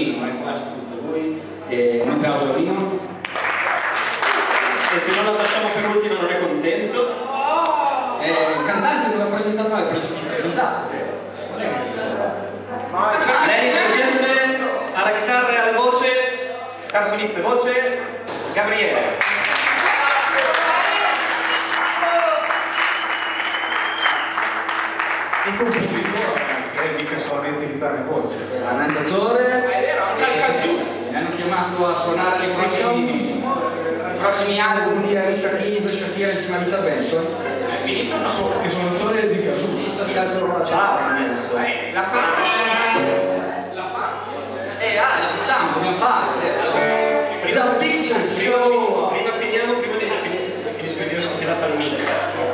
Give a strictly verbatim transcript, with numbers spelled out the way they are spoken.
Vino, ma è quasi tutto lui. E un applauso a Vino. E se non la facciamo per ultimo non è contento. Eh, il cantante non l'ha presentato, ma l'ha presentato. Ladies and gentlemen, alla chitarra e alla voce, Carsolista voce, Gabriele. Il compositore che dica solamente chitarra e voce. L'arrangiatore. È vero, anche il calzone. Mi hanno chiamato a suonare i prossimi, i prossimi album di Alicia Keys e Shakira insieme a Lisa Benson. È finito o no? So, che suonatore di Casuso. Lista di altro ciao, adesso. Eh, la fa. La fa. Eh, ah, la facciamo, dobbiamo fare. Prima, The Picture prima, Show. prima finiamo, prima di finisco io sono tirato al mic.